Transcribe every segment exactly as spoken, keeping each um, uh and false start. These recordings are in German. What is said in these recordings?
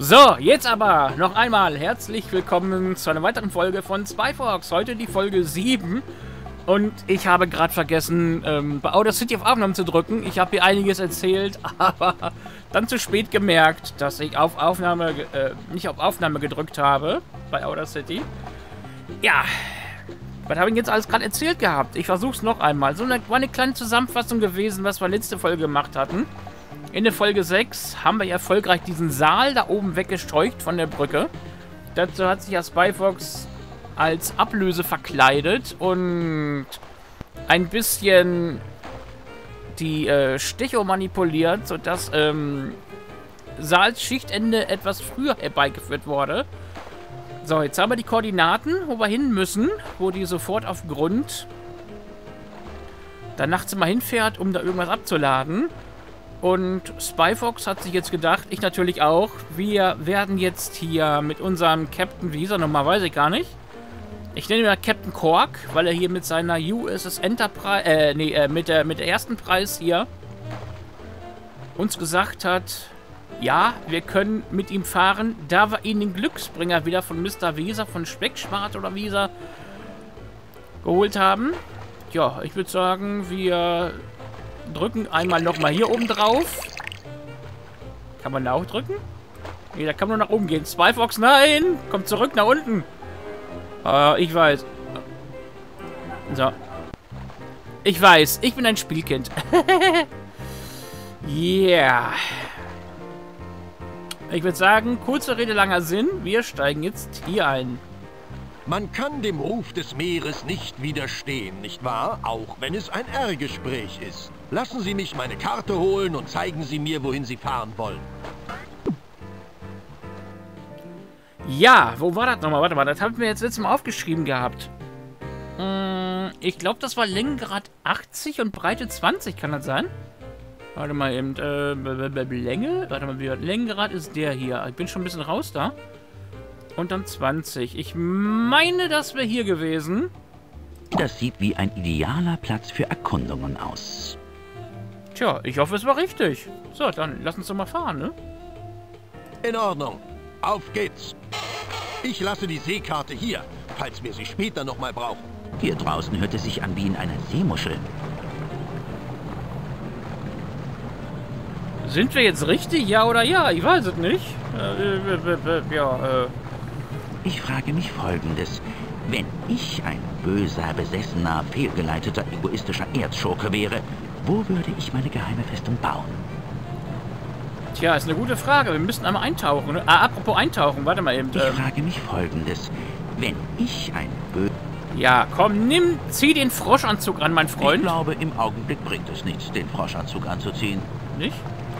So, jetzt aber noch einmal herzlich willkommen zu einer weiteren Folge von Spyfox. Heute die Folge sieben. Und ich habe gerade vergessen, ähm, bei Outer City auf Aufnahmen zu drücken. Ich habe hier einiges erzählt, aber dann zu spät gemerkt, dass ich auf Aufnahme, äh, nicht auf Aufnahme gedrückt habe bei Outer City. Ja, was habe ich jetzt alles gerade erzählt gehabt? Ich versuche es noch einmal. So eine, war eine kleine Zusammenfassung gewesen, was wir letzte Folge gemacht hatten. In der Folge sechs haben wir erfolgreich diesen Saal da oben weggestreucht von der Brücke. Dazu hat sich ja Spyfox als Ablöse verkleidet und ein bisschen die äh, Stecho manipuliert, sodass ähm, Saals Schichtende etwas früher herbeigeführt wurde. So, jetzt haben wir die Koordinaten, wo wir hin müssen, wo die sofort auf Grund dann nachts immer hinfährt, um da irgendwas abzuladen. Und Spyfox hat sich jetzt gedacht, ich natürlich auch, wir werden jetzt hier mit unserem Captain, wie hieß er nochmal, weiß ich gar nicht. Ich nenne ihn mal Captain Quark, weil er hier mit seiner U S S Enterprise, äh, nee, äh, mit der, mit der ersten Preis hier uns gesagt hat, ja, wir können mit ihm fahren, da wir ihn den Glücksbringer wieder von Mister Weser, von Speckschwart oder Weser geholt haben. Ja, ich würde sagen, wir drücken einmal nochmal hier oben drauf. Kann man da auch drücken? Nee, da kann man nur nach oben gehen. Spyfox, nein! Kommt zurück nach unten. Äh, ich weiß. So. Ich weiß, ich bin ein Spielkind. Yeah. Ich würde sagen, kurze Rede, langer Sinn. Wir steigen jetzt hier ein. Man kann dem Ruf des Meeres nicht widerstehen, nicht wahr? Auch wenn es ein R-Gespräch ist. Lassen Sie mich meine Karte holen und zeigen Sie mir, wohin Sie fahren wollen. Ja, wo war das nochmal? Warte mal, das haben wir jetzt letztes Mal aufgeschrieben gehabt. Hm, ich glaube, das war Längengrad achtzig und Breite zwanzig, kann das sein? Warte mal eben, äh, Länge? Warte mal, Längengrad ist der hier. Ich bin schon ein bisschen raus da. Und dann zwanzig. Ich meine, das wäre hier gewesen. Das sieht wie ein idealer Platz für Erkundungen aus. Tja, ich hoffe, es war richtig. So, dann lass uns doch mal fahren, ne? In Ordnung. Auf geht's. Ich lasse die Seekarte hier, falls wir sie später nochmal brauchen. Hier draußen hört es sich an wie in einer Seemuschel. Sind wir jetzt richtig? Ja oder ja? Ich weiß es nicht. Äh, ja, äh... Ich frage mich Folgendes. Wenn ich ein böser, besessener, fehlgeleiteter, egoistischer Erzschurke wäre, wo würde ich meine geheime Festung bauen? Tja, ist eine gute Frage. Wir müssen einmal eintauchen. Ne? Ah, apropos eintauchen. Warte mal eben. Ich ähm. frage mich Folgendes. Wenn ich ein böser... Ja, komm, nimm, zieh den Froschanzug an, mein Freund. Ich glaube, im Augenblick bringt es nichts, den Froschanzug anzuziehen. Nicht?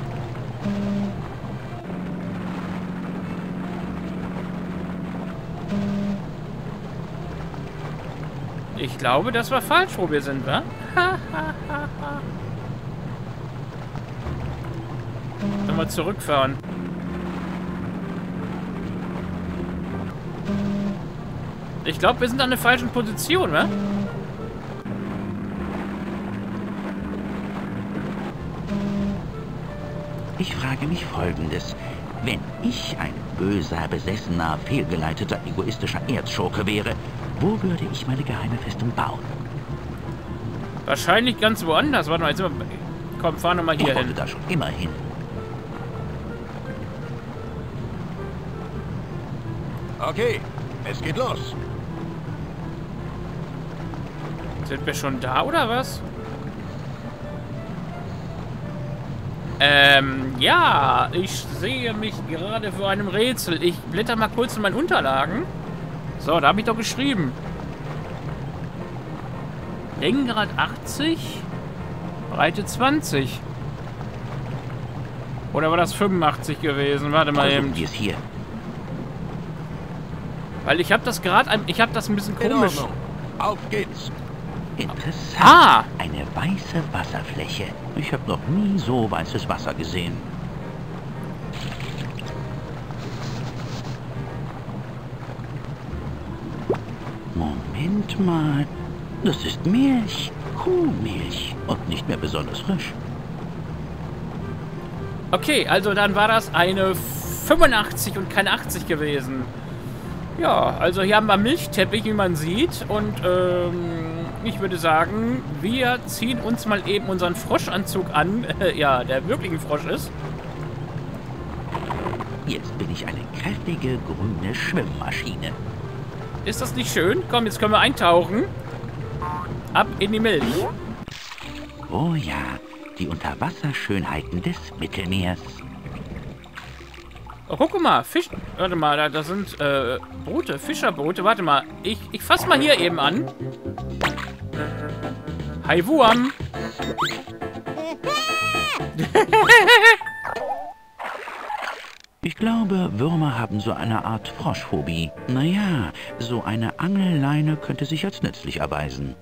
Ich glaube, das war falsch, wo wir sind, wa? Sollen wir zurückfahren? Ich glaube, wir sind an der falschen Position, wa? Ich frage mich Folgendes. Wenn ich ein böser, besessener, fehlgeleiteter, egoistischer Erzschurke wäre, wo würde ich meine geheime Festung bauen? Wahrscheinlich ganz woanders. Warte mal, jetzt sind wir... Komm, fahren wir mal hier ich hin. Ich da schon immer hin. Okay, es geht los. Sind wir schon da, oder was? Ähm, ja, ich sehe mich gerade vor einem Rätsel. Ich blätter mal kurz in meinen Unterlagen. So, da habe ich doch geschrieben. Längengrad achtzig, Breite zwanzig. Oder war das fünfundachtzig gewesen? Warte mal eben. Die ist hier. Weil ich habe das gerade, ich habe das ein bisschen komisch. In Ordnung. Auf geht's. Interessant. Ah! Eine weiße Wasserfläche. Ich habe noch nie so weißes Wasser gesehen. Moment mal. Das ist Milch. Kuhmilch. Und nicht mehr besonders frisch. Okay, also dann war das eine fünfundachtzig und kein achtzig gewesen. Ja, also hier haben wir Milchteppich, wie man sieht. Und ähm, ich würde sagen, wir ziehen uns mal eben unseren Froschanzug an. Ja, der wirklich ein Frosch ist. Jetzt bin ich eine kräftige grüne Schwimmmaschine. Ist das nicht schön? Komm, jetzt können wir eintauchen. Ab in die Milch. Oh ja, die Unterwasserschönheiten des Mittelmeers. Oh, guck mal, Fisch. Warte mal, da, da sind äh, Boote, Fischerboote. Warte mal, ich, ich fass mal hier eben an. Hi, Wurm. Ich glaube, Würmer haben so eine Art Froschphobie. Naja, so eine Angelleine könnte sich als nützlich erweisen.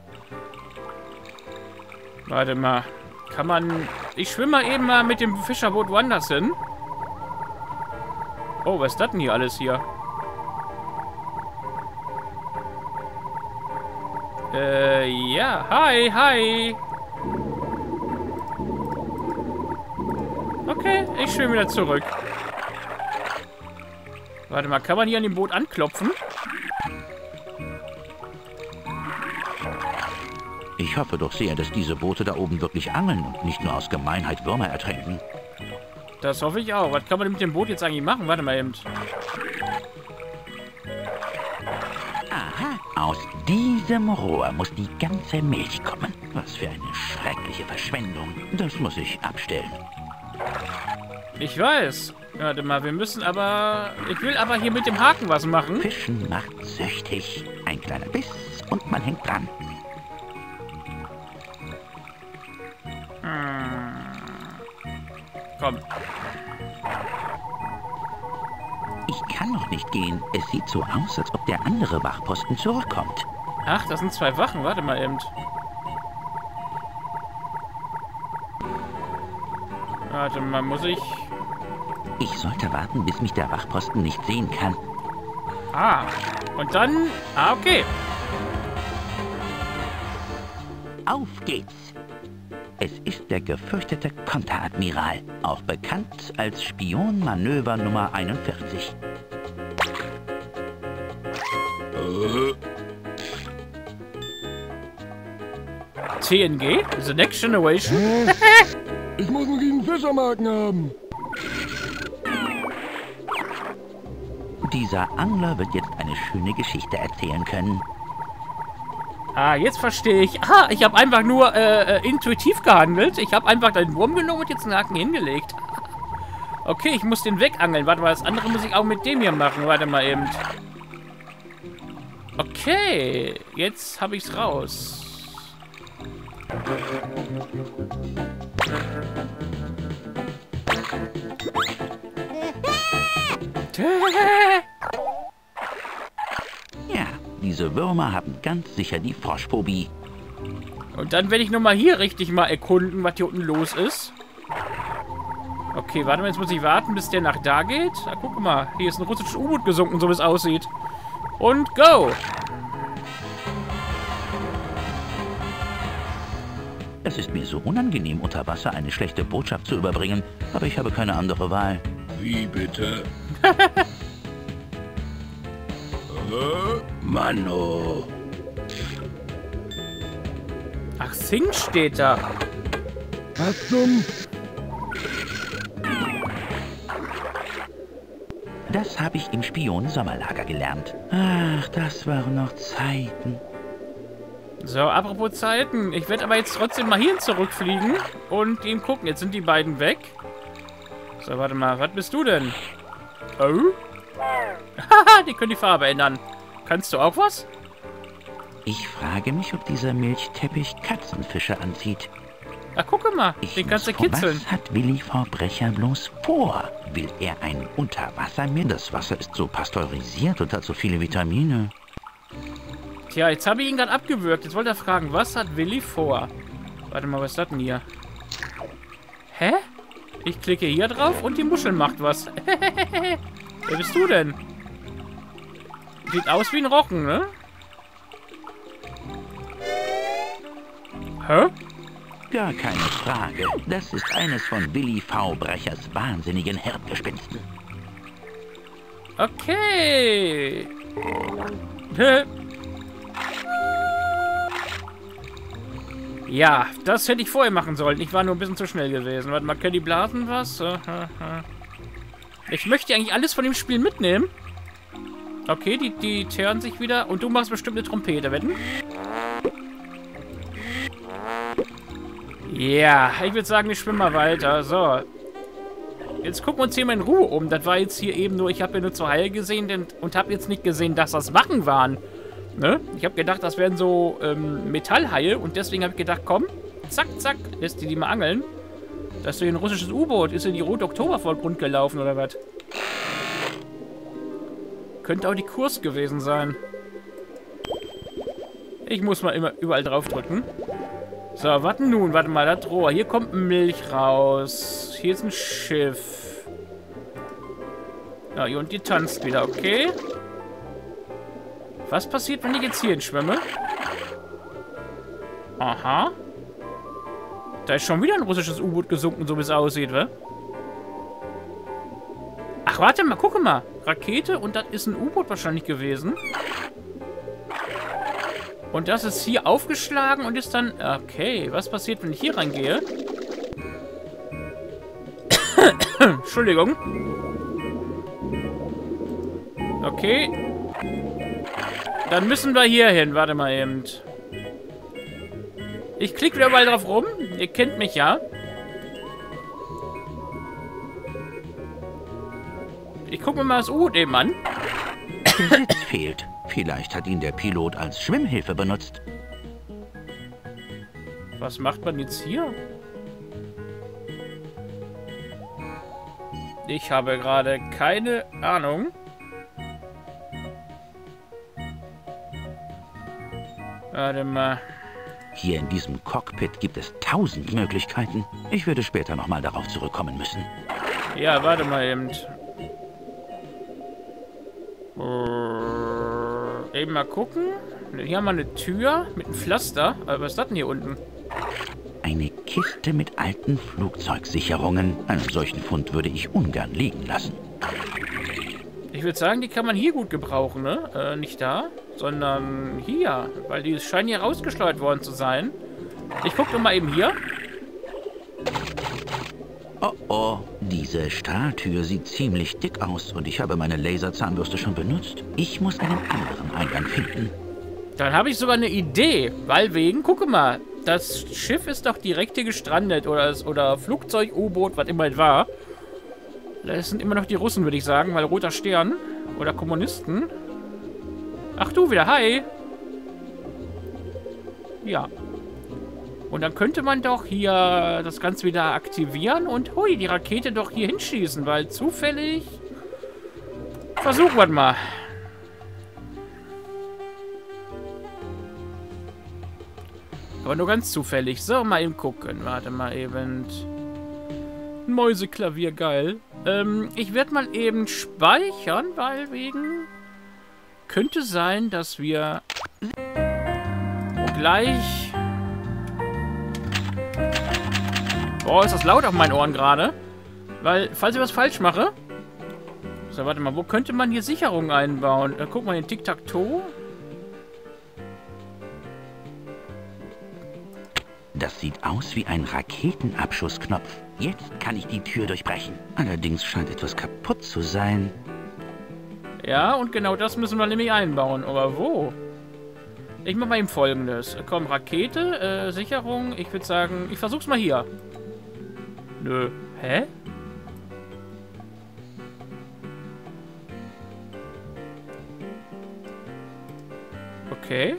Warte mal, kann man... Ich schwimme mal eben mal mit dem Fischerboot woanders hin. Oh, was ist das denn hier alles hier? Äh, ja. Hi, hi. Okay, ich schwimme wieder zurück. Warte mal, kann man hier an dem Boot anklopfen? Ich hoffe doch sehr, dass diese Boote da oben wirklich angeln und nicht nur aus Gemeinheit Würmer ertränken. Das hoffe ich auch. Was kann man mit dem Boot jetzt eigentlich machen? Warte mal eben. Aha, aus diesem Rohr muss die ganze Milch kommen. Was für eine schreckliche Verschwendung. Das muss ich abstellen. Ich weiß. Warte mal, wir müssen aber... Ich will aber hier mit dem Haken was machen. Fischen macht süchtig. Ein kleiner Biss und man hängt dran. Komm. Ich kann noch nicht gehen. Es sieht so aus, als ob der andere Wachposten zurückkommt. Ach, das sind zwei Wachen. Warte mal eben. Warte mal, muss ich... Ich sollte warten, bis mich der Wachposten nicht sehen kann. Ah, und dann... Ah, okay. Auf geht's! Es ist der gefürchtete Konteradmiral, auch bekannt als Spionmanöver Nummer einundvierzig. T N G? The Next Generation? Ich muss einen riesen Fischermarken haben. Dieser Angler wird jetzt eine schöne Geschichte erzählen können. Ah, jetzt verstehe ich. Ah, ich habe einfach nur äh, äh, intuitiv gehandelt. Ich habe einfach den Wurm genommen und jetzt einen Haken hingelegt. Okay, ich muss den wegangeln. Warte mal, das andere muss ich auch mit dem hier machen. Warte mal eben. Okay, jetzt habe ich's raus. Ja, diese Würmer haben ganz sicher die Froschphobie. Und dann werde ich nochmal hier richtig mal erkunden, was hier unten los ist. Okay, warte mal, jetzt muss ich warten, bis der nach da geht. Ah, guck mal, hier ist ein russisches U-Boot gesunken, so wie es aussieht. Und go! Es ist mir so unangenehm, unter Wasser eine schlechte Botschaft zu überbringen, aber ich habe keine andere Wahl. Wie bitte? Mano. Ach, Sing steht da. Was zum... Das habe ich im Spion-Sommerlager gelernt. Ach, das waren noch Zeiten. So, apropos Zeiten. Ich werde aber jetzt trotzdem mal hierhin zurückfliegen und ihm gucken. Jetzt sind die beiden weg. So, warte mal. Was bist du denn? Oh? Haha, die können die Farbe ändern. Kannst du auch was? Ich frage mich, ob dieser Milchteppich Katzenfische anzieht. Ach, gucke mal. Ich Den kannst du muss vor- kitzeln. Was hat Willi Verbrecher bloß vor? Will er ein Unterwassermeer? Das Wasser ist so pasteurisiert und hat so viele Vitamine. Tja, jetzt habe ich ihn gerade abgewürgt. Jetzt wollte er fragen, was hat Willi vor? Warte mal, was ist das denn hier? Hä? Ich klicke hier drauf und die Muschel macht was. Wer bist du denn? Sieht aus wie ein Rochen, ne? Hä? Gar keine Frage. Das ist eines von Willi V. Brechers wahnsinnigen Hirngespinsten. Okay. Ja, das hätte ich vorher machen sollen. Ich war nur ein bisschen zu schnell gewesen. Warte mal, können die Blasen was? Ich möchte eigentlich alles von dem Spiel mitnehmen. Okay, die, die teeren sich wieder. Und du machst bestimmt eine Trompete, wetten? Ja, ich würde sagen, ich schwimme mal weiter. So. Jetzt gucken wir uns hier mal in Ruhe um. Das war jetzt hier eben nur, ich habe ja nur zwei Haie gesehen denn, und habe jetzt nicht gesehen, dass das Wachen waren. Ne? Ich habe gedacht, das wären so ähm, Metallhaie und deswegen habe ich gedacht, komm, zack, zack, lässt die die mal angeln. Das ist so ein russisches U-Boot. Ist in die Rot-Oktober-Vorgrund gelaufen oder was? Könnte auch die Kurs gewesen sein. Ich muss mal immer überall drauf drücken. So, warte nun, warte mal, das Rohr. Hier kommt Milch raus. Hier ist ein Schiff. Ja, hier und die tanzt wieder, okay. Was passiert, wenn ich jetzt hier hinschwimme? Aha. Da ist schon wieder ein russisches U-Boot gesunken, so wie es aussieht, wa? Ach, warte mal, gucke mal. Rakete und das ist ein U-Boot wahrscheinlich gewesen. Und das ist hier aufgeschlagen und ist dann... Okay, was passiert, wenn ich hier reingehe? Entschuldigung. Okay. Dann müssen wir hier hin. Warte mal eben. Ich klicke wieder mal drauf rum. Ihr kennt mich ja. Ich gucke mir mal das U-Boot eben an. Der Sitz fehlt. Vielleicht hat ihn der Pilot als Schwimmhilfe benutzt. Was macht man jetzt hier? Ich habe gerade keine Ahnung. Warte mal. Hier in diesem Cockpit gibt es tausend Möglichkeiten. Ich würde später nochmal darauf zurückkommen müssen. Ja, warte mal eben. Eben mal gucken. Hier haben wir eine Tür mit einem Pflaster. Aber was ist das denn hier unten? Eine Kiste mit alten Flugzeugsicherungen. Einen solchen Fund würde ich ungern liegen lassen. Ich würde sagen, die kann man hier gut gebrauchen, ne? Äh, nicht da, sondern hier. Weil die scheinen hier rausgesteuert worden zu sein. Ich gucke doch mal eben hier. Oh oh, diese Stahltür sieht ziemlich dick aus und ich habe meine Laserzahnbürste schon benutzt. Ich muss einen anderen Eingang finden. Dann habe ich sogar eine Idee, weil wegen, gucke mal, das Schiff ist doch direkt hier gestrandet oder, oder Flugzeug, U-Boot, was immer es war. Das sind immer noch die Russen, würde ich sagen, weil Roter Stern oder Kommunisten. Ach du wieder, hi. Ja. Und dann könnte man doch hier das Ganze wieder aktivieren und hui, die Rakete doch hier hinschießen, weil zufällig... Versuchen wir mal. Aber nur ganz zufällig. So, mal eben gucken. Warte mal eben. Mäuseklavier, geil. Ähm, ich werde mal eben speichern, weil wegen... Könnte sein, dass wir gleich... Boah, ist das laut auf meinen Ohren gerade. Weil, falls ich was falsch mache... So, warte mal, wo könnte man hier Sicherungen einbauen? Äh, guck mal, den Tic-Tac-Toe. Das sieht aus wie ein Raketenabschussknopf. Jetzt kann ich die Tür durchbrechen. Allerdings scheint etwas kaputt zu sein. Ja, und genau das müssen wir nämlich einbauen. Aber wo? Ich mache mal eben Folgendes. Komm, Rakete, äh, Sicherung. Ich würde sagen, ich versuch's mal hier. Nö. Hä? Okay.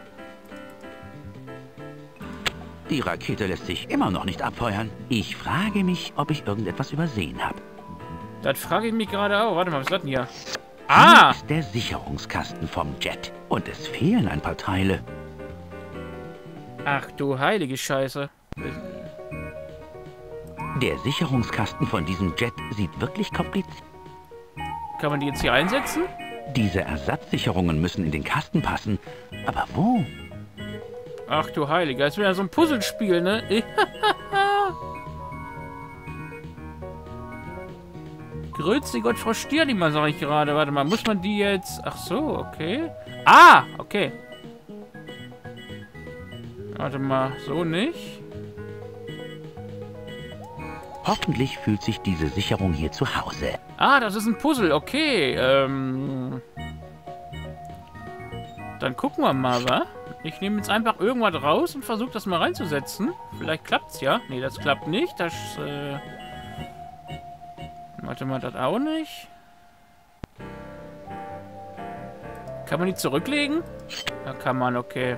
Die Rakete lässt sich immer noch nicht abfeuern. Ich frage mich, ob ich irgendetwas übersehen habe. Das frage ich mich gerade auch. Warte mal, was ist das denn hier? Ah! Hier ist der Sicherungskasten vom Jet. Und es fehlen ein paar Teile. Ach du heilige Scheiße. Der Sicherungskasten von diesem Jet sieht wirklich kompliziert. Kann man die jetzt hier einsetzen? Diese Ersatzsicherungen müssen in den Kasten passen. Aber wo? Ach du Heiliger, ist wieder so ein Puzzlespiel, ne? Grüezi Gott, Frau Stirnimer, sage ich gerade. Warte mal, muss man die jetzt... Ach so, okay. Ah, okay. Warte mal, so nicht. Hoffentlich fühlt sich diese Sicherung hier zu Hause. Ah, das ist ein Puzzle, okay. Ähm... Dann gucken wir mal, wa? Ich nehme jetzt einfach irgendwas raus und versuche das mal reinzusetzen. Vielleicht klappt's ja. Nee, das klappt nicht. Das, äh... Warte mal, das auch nicht. Kann man die zurücklegen? Ja, kann man, okay.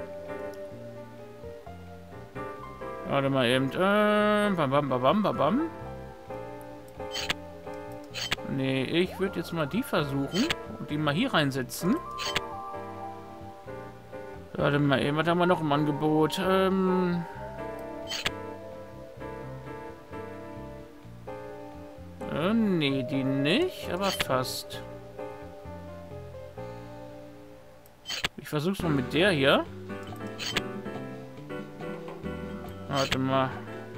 Warte mal eben. Äh, bam, bam, bam, bam, bam. Nee, ich würde jetzt mal die versuchen. Und die mal hier reinsetzen. Warte mal eben, was haben wir noch im Angebot? Ähm... Äh, nee, die nicht, aber fast. Ich versuch's mal mit der hier. Warte mal.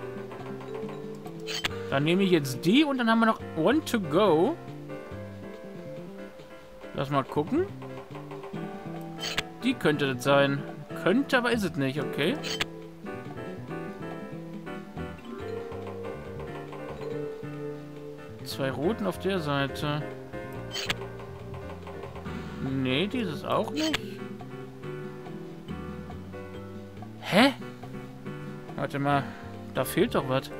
Dann nehme ich jetzt die und dann haben wir noch One to go. Lass mal gucken. Die könnte das sein. Könnte, aber ist es nicht, okay. Zwei roten auf der Seite. Nee, dieses auch nicht. Hä? Warte mal. Da fehlt doch was.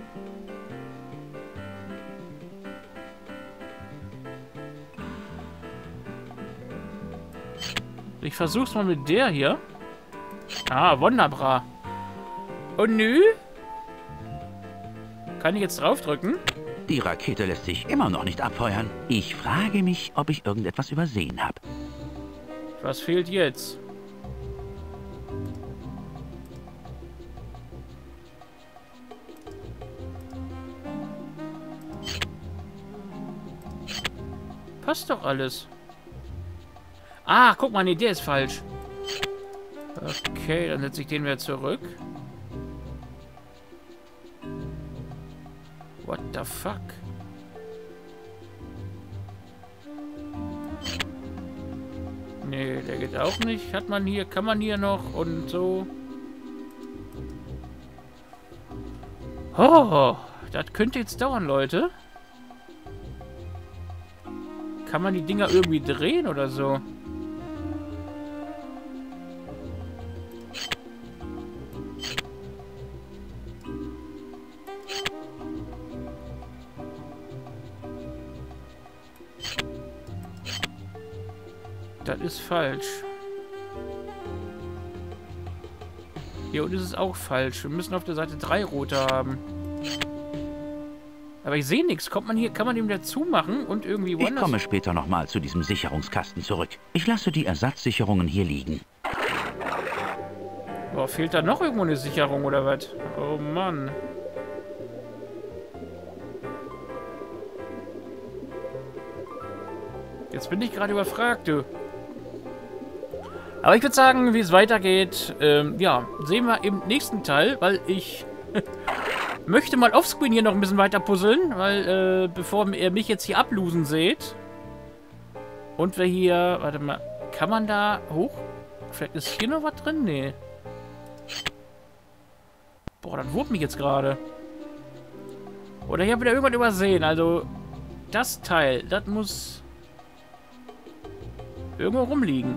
Ich versuch's mal mit der hier. Ah, wunderbar. Oh nö. Kann ich jetzt draufdrücken? Die Rakete lässt sich immer noch nicht abfeuern. Ich frage mich, ob ich irgendetwas übersehen habe. Was fehlt jetzt? Passt doch alles. Ah, guck mal, nee, der ist falsch. Okay, dann setze ich den wieder zurück. What the fuck? Nee, der geht auch nicht. Hat man hier, kann man hier noch und so. Oh, das könnte jetzt dauern, Leute. Kann man die Dinger irgendwie drehen oder so? Das ist falsch. Hier unten ist es auch falsch. Wir müssen auf der Seite drei rote haben. Aber ich sehe nichts. Kommt man hier, kann man dem dazu machen und irgendwie woanders... Ich komme später nochmal zu diesem Sicherungskasten zurück. Ich lasse die Ersatzsicherungen hier liegen. Boah, fehlt da noch irgendwo eine Sicherung oder was? Oh Mann. Jetzt bin ich gerade überfragt, du. Aber ich würde sagen, wie es weitergeht, ähm, ja, sehen wir im nächsten Teil, weil ich möchte mal offscreen hier noch ein bisschen weiter puzzeln, weil, äh, bevor ihr mich jetzt hier ablosen seht und wir hier, warte mal, kann man da hoch? Vielleicht ist hier noch was drin? Nee. Boah, das wurmt mich jetzt gerade. Oder ich habe wieder irgendwas übersehen, also das Teil, das muss irgendwo rumliegen.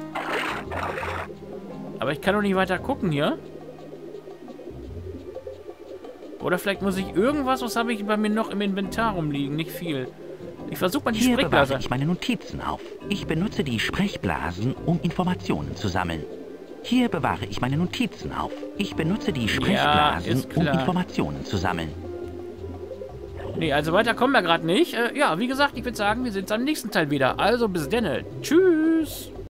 Aber ich kann doch nicht weiter gucken hier. Oder vielleicht muss ich irgendwas, was habe ich bei mir noch im Inventar rumliegen? Nicht viel. Ich versuche mal die Hier Sprechblase. bewahre ich meine Notizen auf. Ich benutze die Sprechblasen, um Informationen zu sammeln. Hier bewahre ich meine Notizen auf. Ich benutze die Sprechblasen, ja, um Informationen zu sammeln. Nee, also weiter kommen wir gerade nicht. Äh, ja, wie gesagt, ich würde sagen, wir sehen uns am nächsten Teil wieder. Also bis denne. Tschüss.